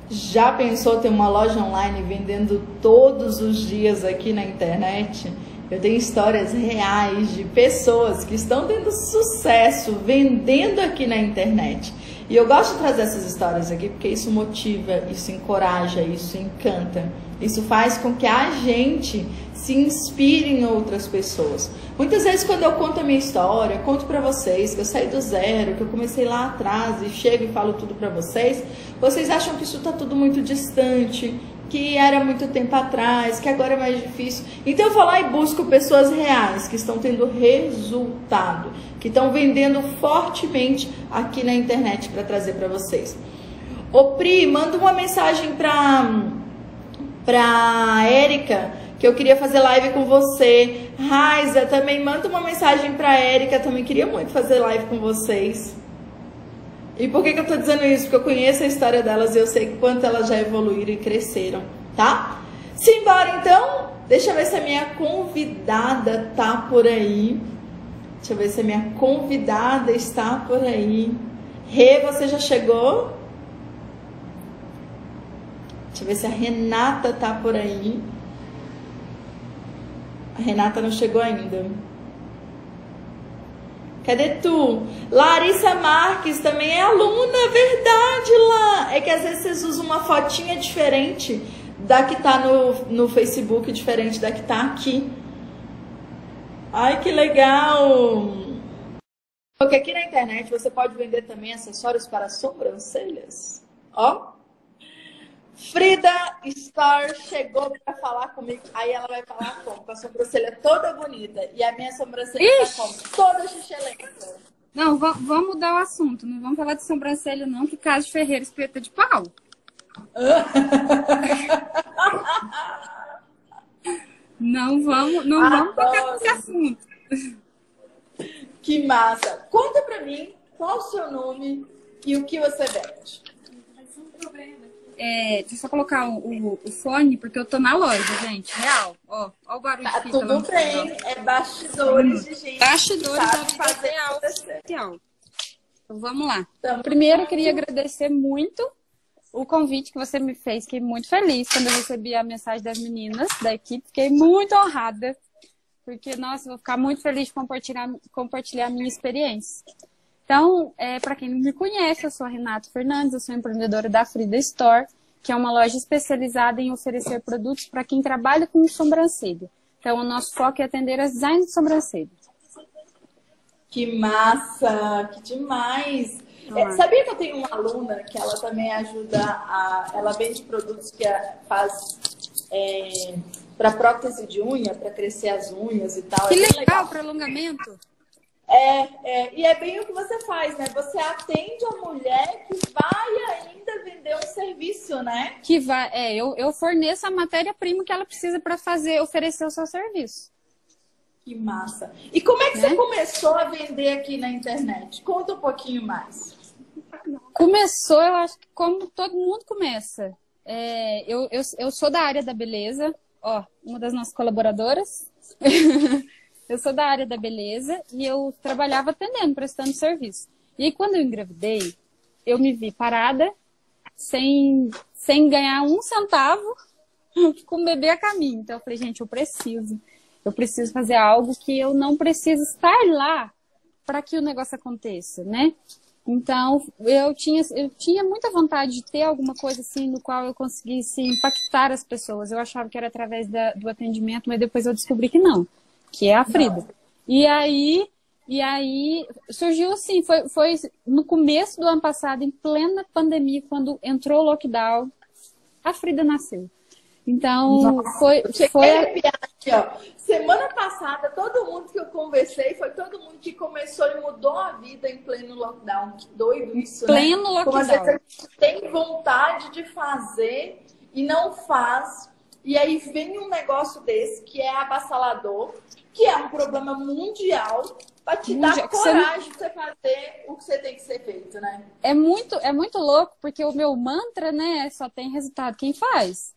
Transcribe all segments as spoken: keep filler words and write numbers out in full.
Já pensou ter uma loja online vendendo todos os dias aqui na internet? Eu tenho histórias reais de pessoas que estão tendo sucesso vendendo aqui na internet. E eu gosto de trazer essas histórias aqui porque isso motiva, isso encoraja, isso encanta. Isso faz com que a gente se inspire em outras pessoas. Muitas vezes quando eu conto a minha história, eu conto pra vocês que eu saí do zero, que eu comecei lá atrás e chego e falo tudo pra vocês, vocês acham que isso tá tudo muito distante, que era muito tempo atrás, que agora é mais difícil. Então eu vou lá e busco pessoas reais, que estão tendo resultado, que estão vendendo fortemente aqui na internet para trazer para vocês. Ô Pri, manda uma mensagem para para Érica, que eu queria fazer live com você. Raiza, também manda uma mensagem para Érica, também queria muito fazer live com vocês. E por que que eu tô dizendo isso? Porque eu conheço a história delas e eu sei quanto elas já evoluíram e cresceram, tá? Simbora então? Deixa eu ver se a minha convidada tá por aí. Deixa eu ver se a minha convidada está por aí. Rê, você já chegou? Deixa eu ver se a Renata tá por aí. A Renata não chegou ainda. Cadê tu? Larissa Marques também é aluna, verdade, lá. É que às vezes vocês usam uma fotinha diferente da que tá no, no Facebook, diferente da que tá aqui. Ai, que legal! Porque aqui na internet você pode vender também acessórios para sobrancelhas. Ó. Frida Star chegou para falar comigo. Aí ela vai falar como? Com a sobrancelha toda bonita. E a minha sobrancelha Ixi. tá como? Toda xixelenta. Não, vamos mudar o assunto. Não vamos falar de sobrancelha, não, que Caso Ferreira espeta de pau. Não vamos, não vamos tocar nesse assunto. Que massa. Conta pra mim qual o seu nome e o que você vende. É, deixa eu só colocar o, o, o fone, porque eu tô na loja, gente. Real. Ó, ó o barulho tá que tudo tá bem, é bastidores de gente. Bastidores sabe fazer real, real. Então vamos lá. Tamo Primeiro eu queria agradecer muito o convite que você me fez. Fiquei muito feliz quando eu recebi a mensagem das meninas da equipe. Fiquei muito honrada. Porque, nossa, eu vou ficar muito feliz de compartilhar, compartilhar a minha experiência. Então, é, para quem não me conhece, eu sou a Renata Fernandes, eu sou empreendedora da Frida Store, que é uma loja especializada em oferecer produtos para quem trabalha com sobrancelha. Então, o nosso foco é atender as designs de sobrancelha. Que massa! Que demais! É, sabia que eu tenho uma aluna que ela também ajuda a... Ela vende produtos que faz é, para prótese de unha, para crescer as unhas e tal. Que é legal, legal. prolongamento! É, é, e é bem o que você faz, né? Você atende a mulher que vai ainda vender um serviço, né? Que vai, é, eu, eu forneço a matéria-prima que ela precisa para fazer, oferecer o seu serviço. Que massa! E como é que né? você começou a vender aqui na internet? Conta um pouquinho mais. Começou, eu acho que como todo mundo começa. É, eu, eu, eu sou da área da beleza, ó, uma das nossas colaboradoras. Eu sou da área da beleza e eu trabalhava atendendo, prestando serviço. E aí, quando eu engravidei, eu me vi parada, sem, sem ganhar um centavo, com o bebê a caminho. Então, eu falei, gente, eu preciso. Eu preciso fazer algo que eu não preciso estar lá para que o negócio aconteça, né? Então, eu tinha, eu tinha muita vontade de ter alguma coisa assim no qual eu conseguisse impactar as pessoas. Eu achava que era através da, do atendimento, mas depois eu descobri que não. Que é a Frida. Não. E aí, e aí surgiu assim, foi, foi no começo do ano passado, em plena pandemia, quando entrou o lockdown, a Frida nasceu. Então, Nossa, foi... foi a... aqui, ó. Semana passada, todo mundo que eu conversei, foi todo mundo que começou e mudou a vida em pleno lockdown. Que doido isso, pleno né? lockdown. Como às vezes a gente tem vontade de fazer e não faz. E aí vem um negócio desse que é avassalador, que é um problema mundial, para te mundial, dar coragem de você fazer o que você tem que ser feito, né? É muito, é muito louco, porque o meu mantra, né, só tem resultado quem faz.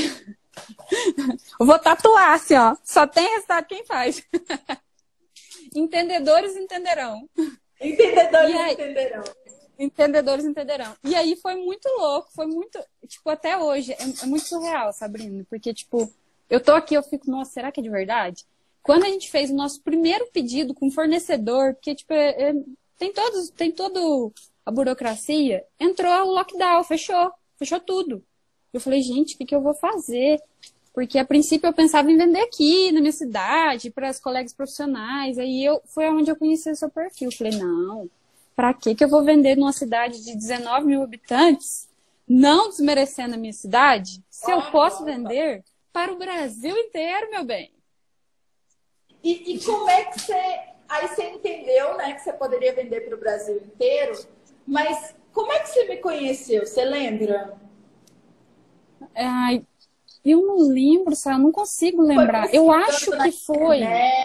Eu vou tatuar assim, ó. Só tem resultado quem faz. Entendedores entenderão. Entendedores aí, entenderão. Entendedores entenderão. E aí foi muito louco, foi muito, tipo, até hoje, é, é muito surreal, Sabrina, porque, tipo, eu tô aqui, eu fico, nossa, será que é de verdade? Quando a gente fez o nosso primeiro pedido com fornecedor, porque, tipo, é, é, tem todos, tem todo a burocracia, entrou o lockdown, fechou, fechou tudo. Eu falei, gente, o que, que eu vou fazer? Porque, a princípio, eu pensava em vender aqui, na minha cidade, para os colegas profissionais, aí eu, foi onde eu conheci o seu perfil. Eu falei, não, para que que eu vou vender numa cidade de dezenove mil habitantes, não desmerecendo a minha cidade, se eu posso vender para o Brasil inteiro, meu bem? E, e como é que você... Aí você entendeu, né, que você poderia vender para o Brasil inteiro, mas como é que você me conheceu? Você lembra? Ai, eu não lembro, sabe? Eu não consigo lembrar. Eu acho que foi...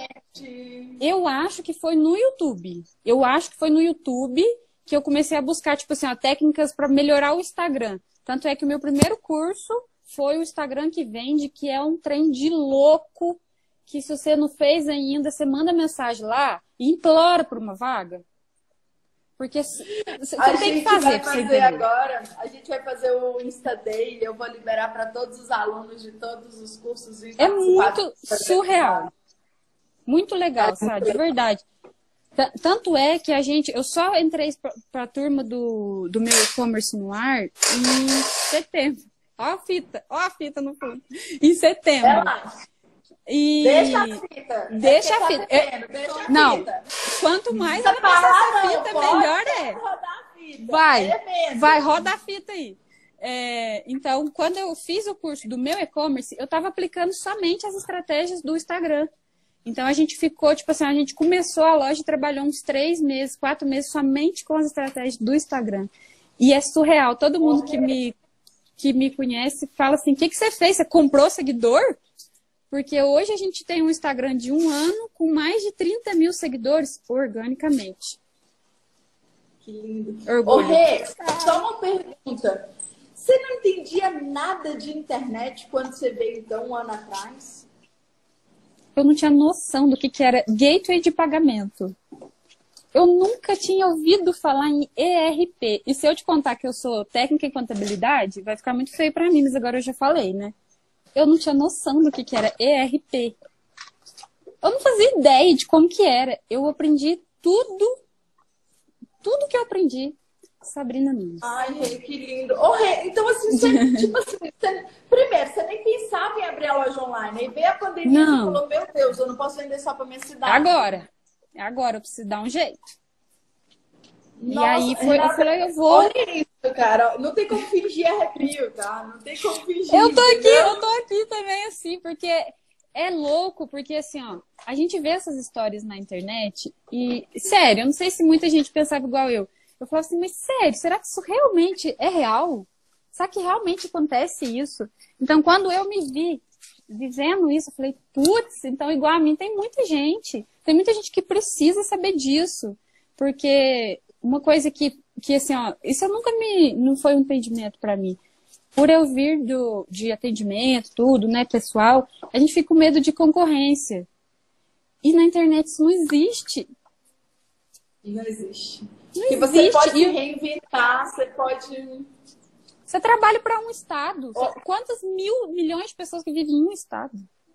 Eu acho que foi no YouTube. Eu acho que foi no YouTube que eu comecei a buscar, tipo assim, ó, técnicas para melhorar o Instagram. Tanto é que o meu primeiro curso foi o Instagram que Vende, que é um trem de louco, que se você não fez ainda, você manda mensagem lá e implora por uma vaga. Porque você tem que fazer. A gente vai fazer agora, a gente vai fazer o Insta Day, eu vou liberar para todos os alunos de todos os cursos. É muito surreal. Muito legal, sabe? De verdade. Tanto é que a gente... Eu só entrei para a turma do, do meu e-commerce no ar em setembro. Ó a fita, ó a fita no fundo. Em setembro. É lá. E... Deixa a fita. Deixa a fita. É... Deixa a não, fita. quanto mais ela passar essa fita, melhor é. Fita. Vai, é vai, roda a fita aí. É, então, quando eu fiz o curso do meu e-commerce, eu estava aplicando somente as estratégias do Instagram. Então, a gente ficou, tipo assim, a gente começou a loja e trabalhou uns três meses, quatro meses somente com as estratégias do Instagram. E é surreal. Todo mundo que me, que me conhece fala assim, o que, que você fez? Você comprou seguidor? Porque hoje a gente tem um Instagram de um ano com mais de trinta mil seguidores organicamente. Que lindo. Orgulho. Ô, Rê, só uma pergunta. Você não entendia nada de internet quando você veio, então, um ano atrás? Eu não tinha noção do que, que era gateway de pagamento. Eu nunca tinha ouvido falar em E R P. E se eu te contar que eu sou técnica em contabilidade, vai ficar muito feio para mim, mas agora eu já falei, né? Eu não tinha noção do que, que era E R P. Eu não fazia ideia de como que era. Eu aprendi tudo, tudo que eu aprendi. Sabrina Nunes. Ai, Rê, que lindo. Ô, Rê, então assim, você, tipo assim, você, primeiro, você nem pensava em abrir a loja online. Aí veio a pandemia não. e você falou, meu Deus, eu não posso vender só pra minha cidade. Agora. Agora, eu preciso dar um jeito. Nossa, e aí foi, Renata, eu falei, eu vou. Olha isso, cara. Não tem como fingir arrepio, tá? Não tem como fingir. Eu tô aqui, entendeu? eu tô aqui também, assim, porque é louco, porque assim, ó, a gente vê essas histórias na internet e, sério, eu não sei se muita gente pensava igual eu. Eu falava assim, mas sério, será que isso realmente é real? Será que realmente acontece isso? Então, quando eu me vi vivendo isso, eu falei, putz, então igual a mim tem muita gente. Tem muita gente que precisa saber disso. Porque uma coisa que, que assim, ó, isso eu nunca me, não foi um impedimento para mim. Por eu vir do, de atendimento, tudo, né, pessoal, a gente fica com medo de concorrência. E na internet isso não existe. Não existe. Não que você existe. pode se E reinventar, você pode... Você trabalha para um estado. Oh. Quantas mil milhões de pessoas que vivem em um estado?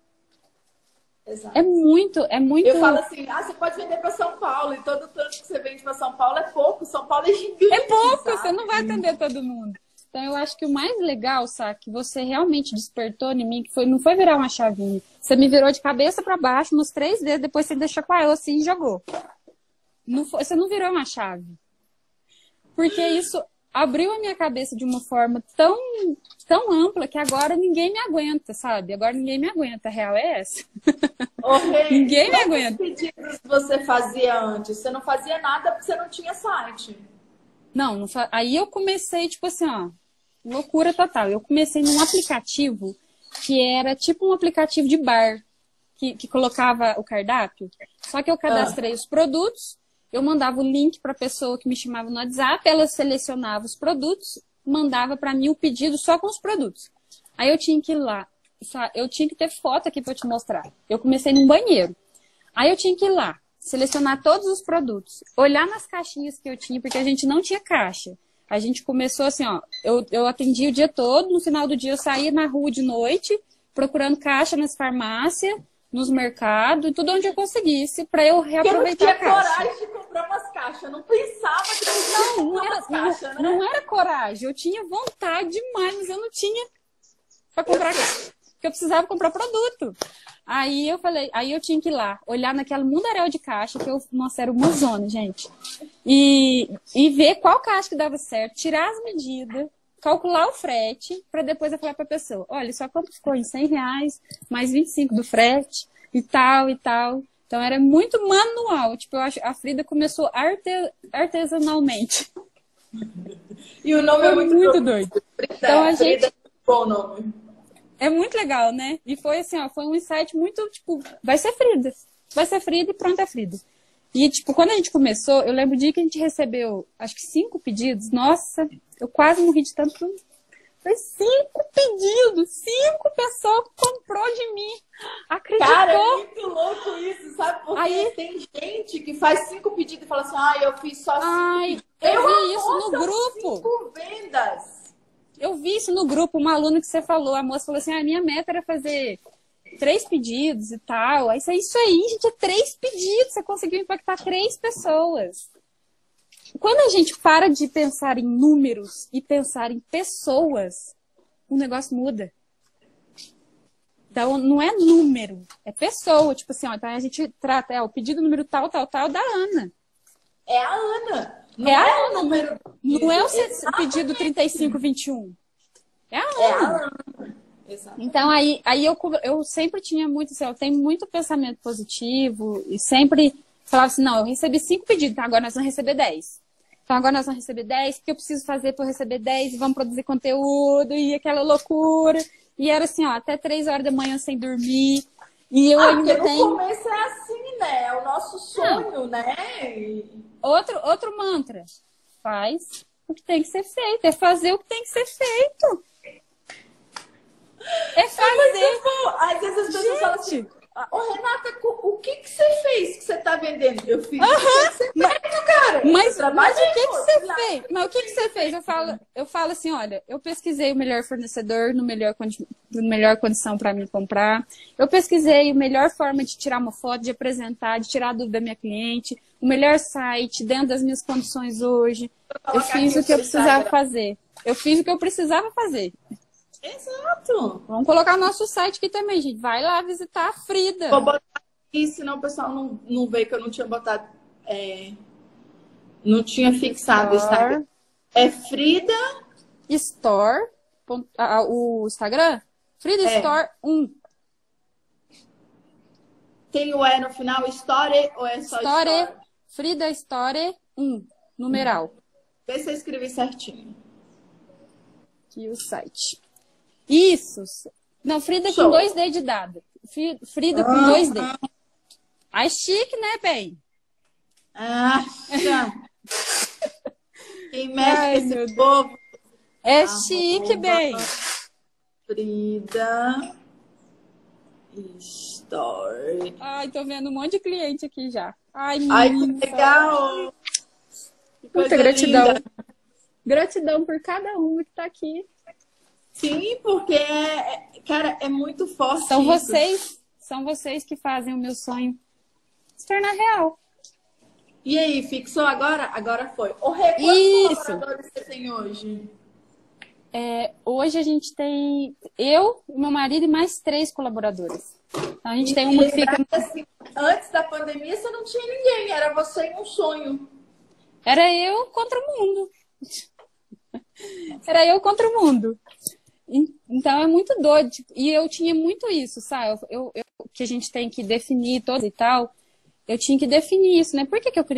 Exato. É muito, é muito... Eu falo assim, ah, você pode vender para São Paulo, e todo tanto que você vende para São Paulo é pouco. São Paulo é gigante. É pouco, sabe? Você não vai atender todo mundo. Então, eu acho que o mais legal, sabe, que você realmente despertou em mim, que foi, não foi virar uma chavinha. Você me virou de cabeça para baixo nos três dedos, depois você deixou com a eu assim e jogou. Não foi, você não virou uma chave. Porque isso abriu a minha cabeça de uma forma tão, tão ampla que agora ninguém me aguenta, sabe? Agora ninguém me aguenta. A real é essa. Ô, Rê, ninguém me aguenta. Quantos pedidos você fazia antes? Você não fazia nada porque você não tinha site. Não, não fa... aí eu comecei, tipo assim, ó, loucura total. Eu comecei num aplicativo que era tipo um aplicativo de bar, que, que colocava o cardápio. Só que eu cadastrei ah. os produtos, eu mandava o link para a pessoa que me chamava no WhatsApp, ela selecionava os produtos, mandava para mim o pedido só com os produtos. Aí eu tinha que ir lá, eu tinha que ter foto aqui para te mostrar. Eu comecei num banheiro. Aí eu tinha que ir lá, selecionar todos os produtos, olhar nas caixinhas que eu tinha, porque a gente não tinha caixa. A gente começou assim, ó, eu, eu atendia o dia todo, no final do dia eu saía na rua de noite, procurando caixa nas farmácias, nos mercados, tudo onde eu conseguisse, para eu reaproveitar a caixa. Eu não tinha coragem de comprar umas caixas, eu não pensava que eu não, não era, caixas, né? Não era coragem, eu tinha vontade demais, mas eu não tinha para comprar caixa, porque eu precisava comprar produto. Aí eu falei, aí eu tinha que ir lá, olhar naquela mundaréu de caixa, que eu, nossa, era uma zona, gente. E, e ver qual caixa que dava certo, tirar as medidas, calcular o frete, para depois eu falar para a pessoa, olha, só quanto ficou em cem reais, mais vinte e cinco do frete, e tal, e tal. Então era muito manual, tipo, eu acho, a Frida começou arte, artesanalmente. E o nome foi é muito, muito doido. Frida, então a Frida gente... é bom nome. É muito legal, né? E foi assim, ó, foi um insight muito, tipo, vai ser Frida. Vai ser Frida e pronto, é Frida. E, tipo, quando a gente começou, eu lembro o dia que a gente recebeu, acho que cinco pedidos. Nossa, eu quase morri de tanto. Foi cinco pedidos. Cinco pessoas comprou de mim. Acreditou? Cara, é muito louco isso, sabe? Porque Aí... tem gente que faz cinco pedidos e fala assim, ah, eu fiz só cinco Ai, pedidos. Eu, eu vi vi isso no grupo. Cinco vendas. Eu vi isso no grupo, uma aluna que você falou, a moça falou assim, a minha meta era fazer três pedidos e tal. Aí, isso aí, gente, é três pedidos, você conseguiu impactar três pessoas. Quando a gente para de pensar em números e pensar em pessoas, o negócio muda. Então, não é número, é pessoa. Tipo assim, ó, então a gente trata, é o pedido número tal, tal, tal, da Ana. É a Ana. Não é, é a o número. Não é o pedido trinta e cinco vinte e um. É a Ana. É a Ana. Exatamente. Então, aí, aí eu, eu sempre tinha muito, assim, eu tenho muito pensamento positivo e sempre falava assim, não, eu recebi cinco pedidos, então agora nós vamos receber dez. Então agora nós vamos receber dez, porque eu preciso fazer para eu receber dez e vamos produzir conteúdo e aquela loucura. E era assim, ó, até três horas da manhã sem dormir. E eu ah, ainda porque tenho... no começo é assim, né? É o nosso sonho, ah. né? Outro, outro mantra. Faz o que tem que ser feito. É fazer o que tem que ser feito. É fazer. É bom. Às vezes as pessoas Gente. falam assim, ô Renata, o que que você fez que você tá vendendo? Eu fiz uh -huh. o que você mas, feito, cara. Mas, mas o que que você fez? Mas o que que você fez? Eu falo, eu falo assim, olha, eu pesquisei o melhor fornecedor no melhor, no melhor condição para me comprar. Eu pesquisei a melhor forma de tirar uma foto, de apresentar, de tirar a dúvida da minha cliente, o melhor site, dentro das minhas condições hoje. Eu fiz o que eu precisava fazer. Eu fiz o que eu precisava fazer. Exato. Vamos colocar o nosso site aqui também, gente. Vai lá visitar a Frida. Vou botar aqui, senão o pessoal não, não vê que eu não tinha botado. É, não tinha fixado o Instagram. É Frida Store. Ah, o Instagram? Frida é. Store um. Tem o E no final, Story ou é só Story? Story? Frida Store um. Numeral. Vê se eu escrevi certinho. Aqui o site. Isso. Não, Frida Show. Com dois D de dado. Frida com ah, dois D. Ah. Ai, chique, né, bem? Ah, quem mexe Ai, com esse povo. É ah, chique, bem. Frida Story. Ai, tô vendo um monte de cliente aqui já. Ai, Ai que legal. Que Muita gratidão. Linda. Gratidão por cada um que tá aqui. Sim, porque, cara, é muito forte São isso. vocês, são vocês que fazem o meu sonho se tornar real. E aí, fixou agora? Agora foi. O Rê, quantos colaboradores você tem hoje? É, hoje a gente tem eu, meu marido e mais três colaboradores. Então a gente e tem uma que fica... Assim, antes da pandemia você não tinha ninguém, era você e um sonho. Era eu contra o mundo. Era eu contra o mundo. Então é muito doido. Tipo, e eu tinha muito isso, sabe? Eu, eu, que a gente tem que definir todo e tal. Eu tinha que definir isso, né? Por que, que eu queria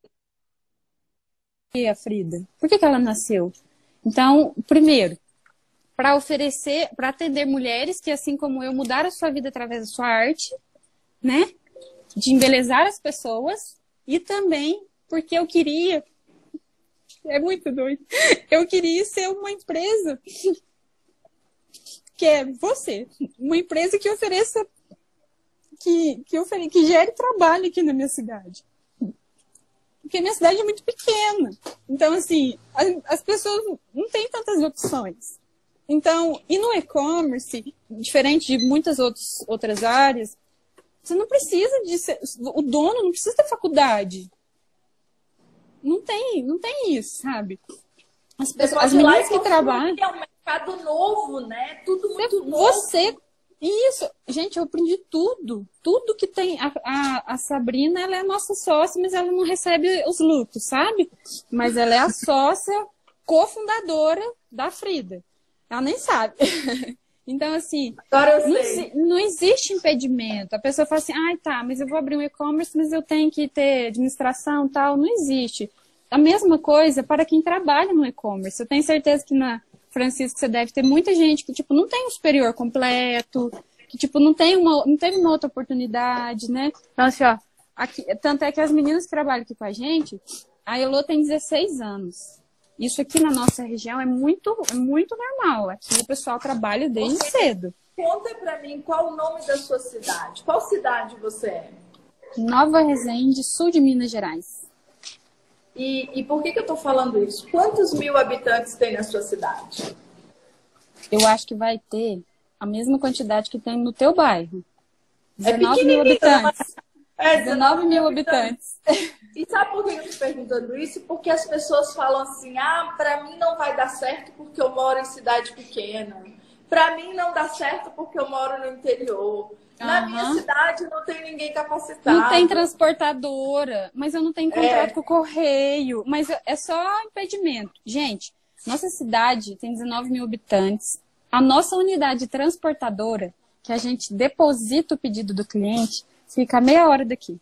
a Frida? Por que, que ela nasceu? Então, primeiro, para oferecer, para atender mulheres que, assim como eu, mudaram a sua vida através da sua arte, né? De embelezar as pessoas. E também porque eu queria. É muito doido. Eu queria ser uma empresa que é você. Uma empresa que ofereça que, que, ofere... que gere trabalho aqui na minha cidade. Porque a minha cidade é muito pequena. Então, assim, as, as pessoas não têm tantas opções. Então, e no e-commerce, diferente de muitas outros, outras áreas, você não precisa de ser, o dono não precisa ter faculdade. Não tem, não tem isso, sabe? As, pessoas, as meninas que trabalham... É um mercado novo, né? Tudo muito você, novo. Você... Isso, gente, eu aprendi tudo. Tudo que tem. A, a, a Sabrina, ela é a nossa sócia, mas ela não recebe os lucros, sabe? Mas ela é a sócia cofundadora da Frida. Ela nem sabe. Então, assim, Agora eu não, sei. não existe impedimento. A pessoa fala assim, ai, tá, mas eu vou abrir um e-commerce, mas eu tenho que ter administração e tal. Não existe. A mesma coisa para quem trabalha no e-commerce. Eu tenho certeza que na Francisco, você deve ter muita gente que, tipo, não tem um superior completo, que, tipo, não, tem uma, não teve uma outra oportunidade, né? Então, assim, ó, aqui, tanto é que as meninas que trabalham aqui com a gente, a Elô tem dezesseis anos. Isso aqui na nossa região é muito, é muito normal. Aqui o pessoal trabalha desde você, cedo. Conta pra mim qual o nome da sua cidade. Qual cidade você é? Nova Resende, sul de Minas Gerais. E, e por que, que eu tô falando isso? Quantos mil habitantes tem na sua cidade? Eu acho que vai ter a mesma quantidade que tem no teu bairro. dezenove é mil habitantes. É, dezenove mil habitantes. E sabe por que eu tô perguntando isso? Porque as pessoas falam assim, ah, pra mim não vai dar certo porque eu moro em cidade pequena. Pra mim não dá certo porque eu moro no interior. Na Uhum. minha cidade não tem ninguém capacitado. Não tem transportadora, mas eu não tenho contrato É. com o correio. Mas é só impedimento. Gente, nossa cidade tem dezenove mil habitantes. A nossa unidade transportadora, que a gente deposita o pedido do cliente, fica a meia hora daqui.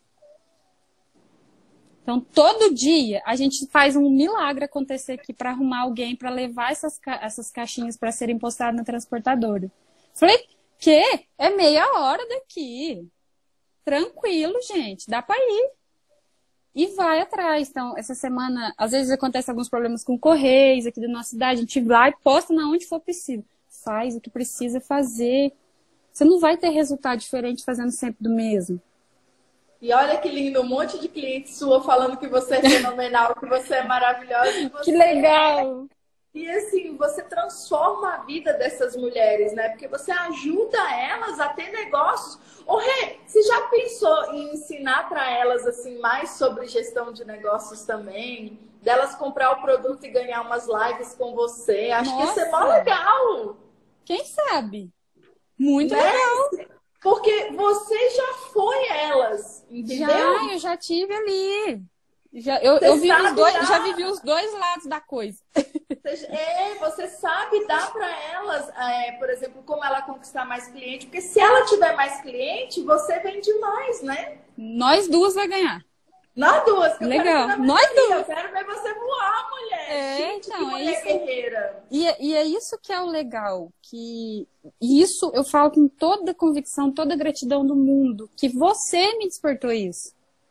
Então, todo dia, a gente faz um milagre acontecer aqui para arrumar alguém para levar essas, ca essas caixinhas para serem postadas na transportadora. Falei, que? É meia hora daqui. Tranquilo, gente. Dá para ir. E vai atrás. Então, essa semana, às vezes acontece alguns problemas com correios aqui da nossa cidade. A gente vai lá e posta na onde for possível. Faz o que precisa fazer. Você não vai ter resultado diferente fazendo sempre do mesmo. E olha que lindo, um monte de cliente sua falando que você é fenomenal, que você é maravilhosa. Que, você que legal! É... E assim, você transforma a vida dessas mulheres, né? Porque você ajuda elas a ter negócios. Ô, Rê, você já pensou em ensinar para elas assim mais sobre gestão de negócios também? Delas comprar o produto e ganhar umas lives com você? Acho Nossa. que isso é mó legal. Quem sabe? Muito né? legal. Porque você já foi elas, entendeu? Já, eu já tive ali. Já, eu, eu vi os dois, já vivi os dois lados da coisa. É, você sabe dar para elas, é, por exemplo, como ela conquistar mais cliente. Porque se ela tiver mais cliente, você vende mais, né? Nós duas vai ganhar. Nós duas. Que legal. Eu Nós duas. Eu quero ver você voar, mulher. É, Gente, então, que mulher é isso. guerreira. E, é, e é isso que é o legal. Que isso eu falo com toda convicção, toda gratidão do mundo. Que você me despertou isso.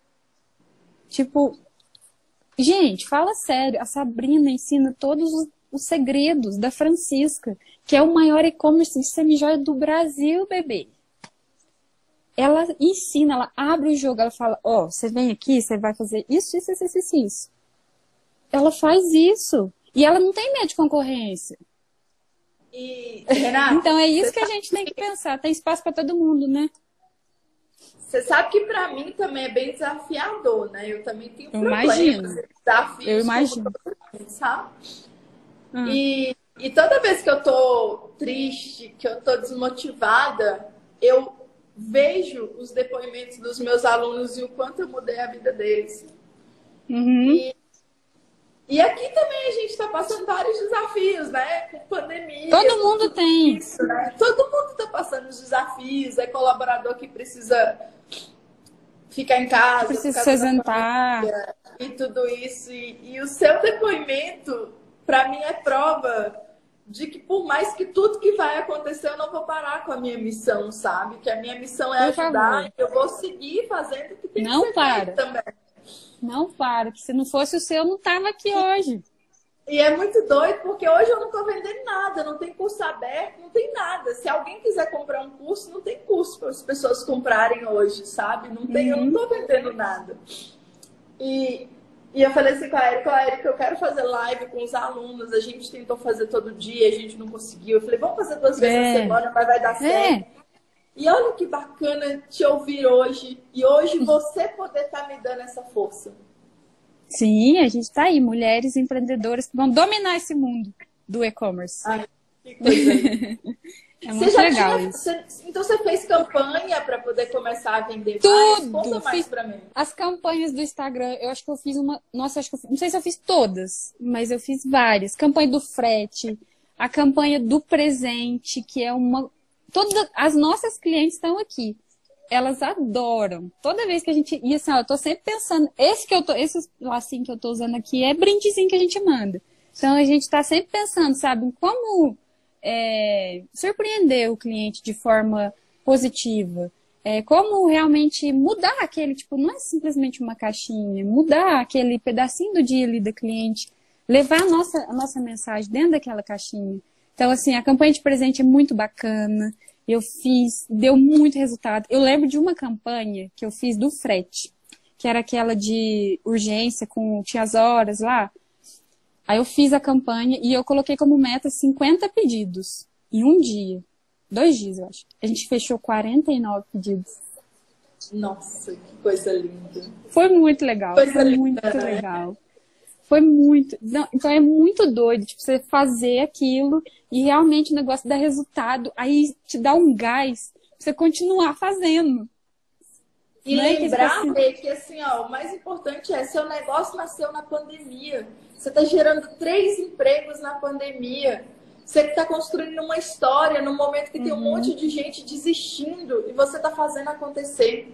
Tipo, gente, fala sério. A Sabrina ensina todos os, os segredos da Francisca, que é o maior e-commerce de semijoia do Brasil, bebê. Ela ensina, ela abre o jogo, ela fala, ó, oh, você vem aqui, você vai fazer isso, isso, isso, isso, isso. Ela faz isso. E ela não tem medo de concorrência. E, Renata, então é isso que a gente tem que pensar. Tem espaço para todo mundo, né? Você sabe que para mim também é bem desafiador, né? Eu também tenho eu problemas, imagino. desafios. Eu imagino. Mundo, sabe? Hum. E, e toda vez que eu tô triste, que eu tô desmotivada, eu vejo os depoimentos dos meus alunos e o quanto eu mudei a vida deles. Uhum. E, e aqui também a gente está passando vários desafios, né? Com pandemia. Todo mundo tem. Isso, né? Todo mundo está passando os desafios. É colaborador que precisa ficar em casa. Precisa se ausentar. E tudo isso. E, e o seu depoimento, para mim, é prova de que por mais que tudo que vai acontecer, eu não vou parar com a minha missão, sabe? Que a minha missão é por ajudar favor. E eu vou seguir fazendo o que tem não que ser para. feito também. Não para, que se não fosse o seu, eu não tava aqui hoje. E é muito doido, porque hoje eu não estou vendendo nada, não tem curso aberto, não tem nada. Se alguém quiser comprar um curso, não tem curso para as pessoas comprarem hoje, sabe? Não tem, uhum. Eu não estou vendendo nada. E, e eu falei assim com a Erika, a Erika, eu quero fazer live com os alunos, a gente tentou fazer todo dia, a gente não conseguiu. Eu falei, vamos fazer duas vezes é. na semana, mas vai dar certo. É. E olha que bacana te ouvir hoje, e hoje você poder estar me dando essa força. Sim, a gente está aí, mulheres empreendedoras que vão dominar esse mundo do e-commerce. Ai, que coisa. É muito você legal tinha, isso. Você, então você fez campanha para poder começar a vender Tudo. mais? Conta mais fiz, para mim. As campanhas do Instagram, eu acho que eu fiz uma... Nossa, acho que eu, não sei se eu fiz todas, mas eu fiz várias. Campanha do frete, a campanha do presente, que é uma... Todas as nossas clientes estão aqui. Elas adoram. Toda vez que a gente... E assim, ó, eu tô sempre pensando... Esse que eu tô... Esse lacinho que eu tô usando aqui é brindezinho que a gente manda. Então, a gente tá sempre pensando, sabe? Em como é, surpreender o cliente de forma positiva. É, como realmente mudar aquele... Tipo, não é simplesmente uma caixinha. Mudar aquele pedacinho do dia ali da cliente. Levar a nossa, a nossa mensagem dentro daquela caixinha. Então, assim, a campanha de presente é muito bacana. Eu fiz, deu muito resultado. Eu lembro de uma campanha que eu fiz do frete, que era aquela de urgência, com tinha as horas lá. Aí eu fiz a campanha e eu coloquei como meta cinquenta pedidos em um dia. Dois dias, eu acho. A gente fechou quarenta e nove pedidos. Nossa, que coisa linda. Foi muito legal, coisa foi linda, muito né? legal. Foi muito... Não, então é muito doido, tipo, você fazer aquilo e realmente o negócio dá resultado. Aí te dá um gás pra você continuar fazendo. E não lembrar, é que, assim... que assim, ó, o mais importante é, seu negócio nasceu na pandemia. Você está gerando três empregos na pandemia. Você está construindo uma história no momento que uhum. tem um monte de gente desistindo e você está fazendo acontecer.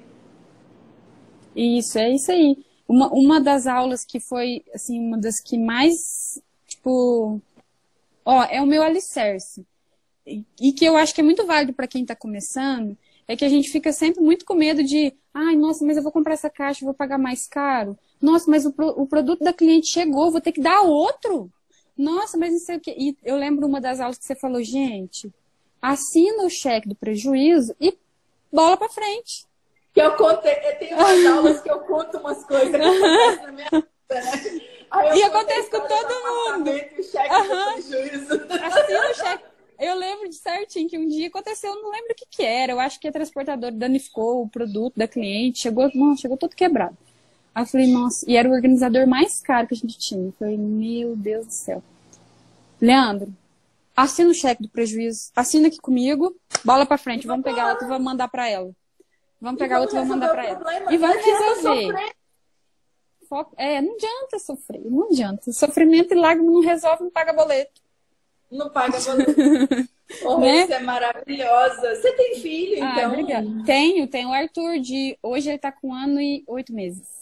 Isso, é isso aí. Uma, uma das aulas que foi, assim, uma das que mais, tipo, ó, é o meu alicerce. E, e que eu acho que é muito válido para quem está começando, é que a gente fica sempre muito com medo de, ai, nossa, mas eu vou comprar essa caixa, vou pagar mais caro. Nossa, mas o, o produto da cliente chegou, vou ter que dar outro. Nossa, mas não sei o quê. E eu lembro uma das aulas que você falou, gente, assina o cheque do prejuízo e bola para frente. Que eu contei, eu tenho umas aulas que eu conto umas coisas que acontecem na minha vida, né? Aí e acontece com todo mundo. E o cheque uhum. do prejuízo. Assina o cheque. Eu lembro de certinho que um dia aconteceu, eu não lembro o que que era. Eu acho que a transportadora danificou o produto da cliente, chegou, não, chegou todo quebrado. Aí eu falei, nossa, e era o organizador mais caro que a gente tinha. Eu falei, meu Deus do céu. Leandro, assina o cheque do prejuízo, assina aqui comigo, bola pra frente, vamos pegar outro e vamos mandar pra ela. Vamos pegar outro e vamos mandar pra ela. E vamos resolver. Foco... É, não adianta sofrer, não adianta. Sofrimento e lágrima não resolve, não paga boleto. Não paga boleto. Oh, né? Isso é maravilhosa. Você tem filho, ah, então? Obrigada. Tenho, tenho o Arthur, de... hoje ele tá com um ano e oito meses.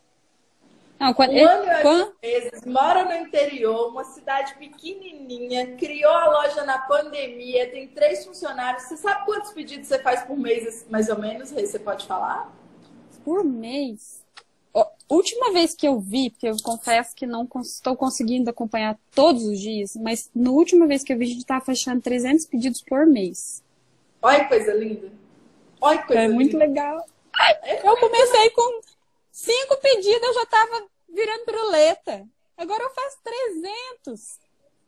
Não, quando... Um ano e oito meses, mora no interior, uma cidade pequenininha, criou a loja na pandemia, tem três funcionários. Você sabe quantos pedidos você faz por mês, mais ou menos, Rei? Você pode falar? Por mês? Ó, última vez que eu vi, porque eu confesso que não estou conseguindo acompanhar todos os dias, mas na última vez que eu vi, a gente estava fechando trezentos pedidos por mês. Olha que coisa linda. Olha que coisa é linda. muito legal. É, eu comecei com cinco pedidos, eu já estava virando piruleta. Agora eu faço trezentos.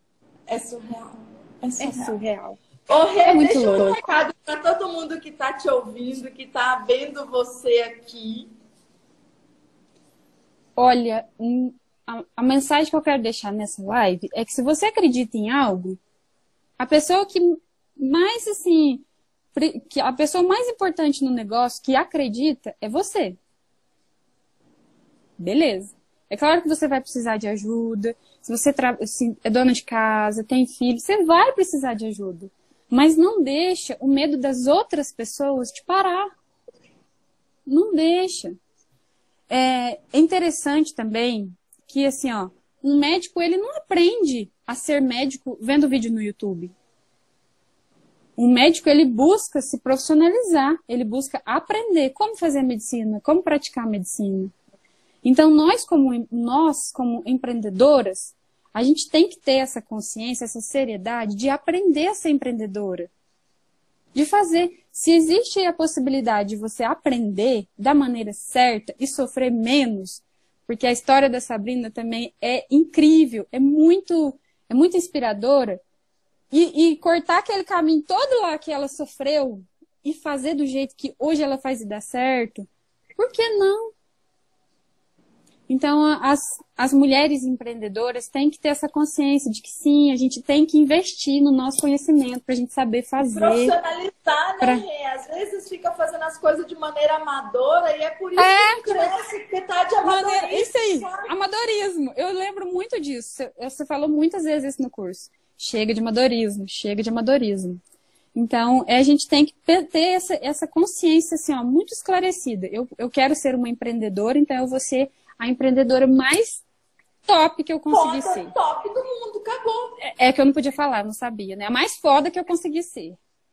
É surreal. É surreal. É surreal. Ô, Rê, é muito deixa louco. um recado para todo mundo que está te ouvindo, que está vendo você aqui. Olha, a, a mensagem que eu quero deixar nessa live é que se você acredita em algo, a pessoa que mais, assim, que a pessoa mais importante no negócio que acredita é você. Beleza. É claro que você vai precisar de ajuda. Se você assim, é dona de casa, tem filho, você vai precisar de ajuda. Mas não deixa o medo das outras pessoas te parar. Não deixa. É interessante também que, assim, ó, um médico, ele não aprende a ser médico vendo vídeo no YouTube. Um médico, ele busca se profissionalizar, ele busca aprender como fazer a medicina, como praticar a medicina. Então, nós como, nós, como empreendedoras, a gente tem que ter essa consciência, essa seriedade de aprender a ser empreendedora. De fazer. Se existe a possibilidade de você aprender da maneira certa e sofrer menos, porque a história da Sabrina também é incrível, é muito, é muito inspiradora, e, e cortar aquele caminho todo lá que ela sofreu e fazer do jeito que hoje ela faz e dá certo, por que não? Então, as, as mulheres empreendedoras têm que ter essa consciência de que sim, a gente tem que investir no nosso conhecimento para a gente saber fazer. Profissionalizar, né, pra... Rê? Às vezes fica fazendo as coisas de maneira amadora e é por isso é, que cresce, porque tá de amadorismo. Maneira... Isso aí, sabe? Amadorismo. Eu lembro muito disso. Você falou muitas vezes isso no curso. Chega de amadorismo, chega de amadorismo. Então, a gente tem que ter essa, essa consciência assim, ó, muito esclarecida. Eu, eu quero ser uma empreendedora, então eu vou ser a empreendedora mais top que eu consegui foda, ser. Top do mundo, acabou. É, é que eu não podia falar, não sabia, né? A mais foda que eu consegui ser.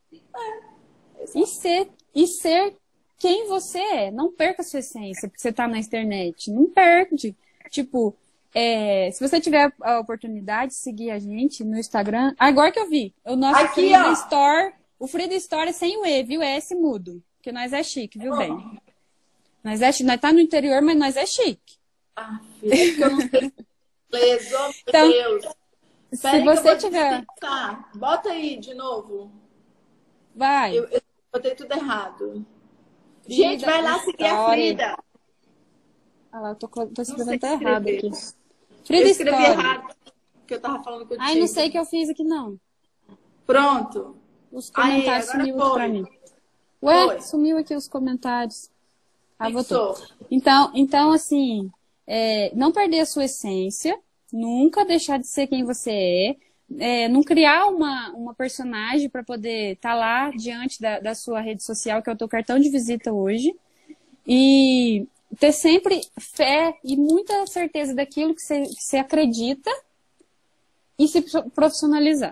É, e ser. E ser quem você é. Não perca a sua essência, porque você tá na internet. Não perde. Tipo, é, se você tiver a oportunidade de seguir a gente no Instagram. Agora que eu vi, o nosso Aqui, Frida ó. Store. O Frida Store é sem o E, viu? É S mudo. Porque nós é chique, viu, bem? Nós, é, nós tá no interior, mas nós é chique. Ah, filha, é que eu não sei inglês, oh, meu então, Deus. Se você tiver... Tá, bota aí de novo. Vai. Eu, eu botei tudo errado. Frida, gente, vai lá seguir Story. a Frida. Ah lá, eu tô, tô escrevendo até errado aqui. Frida eu escrevi Story. errado, que eu tava falando contigo. Ai, não sei o que eu fiz aqui, não. Pronto. Os comentários Aí, sumiu aqui pra mim. Ué, foi. Sumiu aqui os comentários. Ah, voltou. Então, então, assim, é, não perder a sua essência, nunca deixar de ser quem você é, é não criar uma, uma personagem para poder estar tá lá diante da, da sua rede social, que é o teu cartão de visita hoje, e ter sempre fé e muita certeza daquilo que você, que você acredita e se profissionalizar.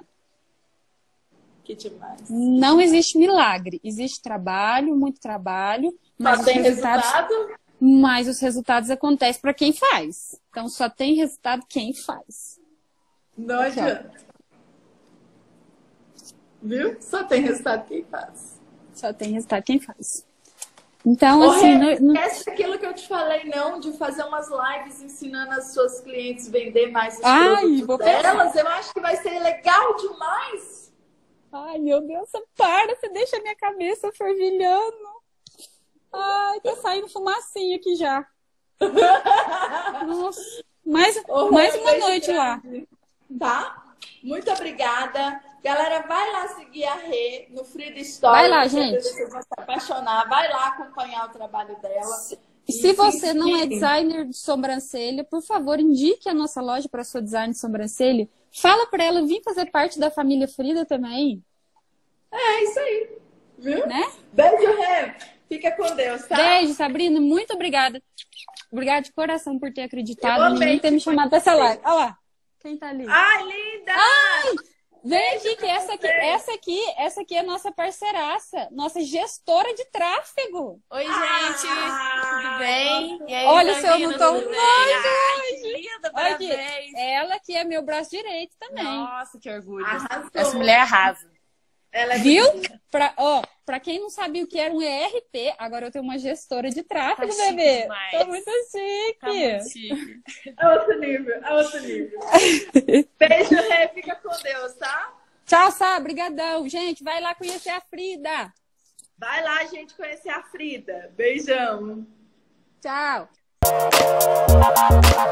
Que demais. Não existe milagre, existe trabalho, muito trabalho, mas só tem resultados, resultado? Mas os resultados acontecem para quem faz. Então só tem resultado quem faz. Não adianta. Viu? Só tem resultado quem faz. Só tem resultado quem faz. Então, Ô, assim... Rê, não... esquece aquilo que eu te falei, não, de fazer umas lives ensinando as suas clientes a vender mais os Ai, produtos vou delas. pensar. Eu acho que vai ser legal demais. Ai, meu Deus, você para, você deixa a minha cabeça fervilhando. Ai, tá saindo fumacinha aqui já. Nossa, mais, Ô, mais Rê, uma noite lá. Tá? Muito obrigada. Galera, vai lá seguir a Rê no Frida Story. Vai lá, gente. Vocês vão se apaixonar. Vai lá acompanhar o trabalho dela. Se, se você não é designer de sobrancelha, por favor, indique a nossa loja para sua design de sobrancelha. Fala para ela vir fazer parte da família Frida também. É isso aí. Viu? Né? Beijo, Rê. Fica com Deus, tá? Beijo, Sabrina. Muito obrigada. Obrigada de coração por ter acreditado em mim e ter me te chamado para essa live. Olha lá. Quem tá ali? Ai, linda! Ai! Vem aqui, que essa aqui, essa aqui, essa aqui é a nossa parceiraça, nossa gestora de tráfego. Oi, gente, ah, tudo bem? E aí, olha, se eu não tô hoje. Linda, parabéns. Aqui, ela que é meu braço direito também. Nossa, que orgulho. Arrasou. Essa mulher arrasa. Ela é Viu? bonita. Pra, ó, pra quem não sabia o que era um E R P, agora eu tenho uma gestora de tráfego, Tá chique bebê. demais. Tô muito chique. Tá muito chique. É outro nível, é outro nível. Beijo, Rê. Fica com Deus, tá? Tchau, Sá. Brigadão. Gente, vai lá conhecer a Frida. Vai lá, gente, conhecer a Frida. Beijão. Tchau.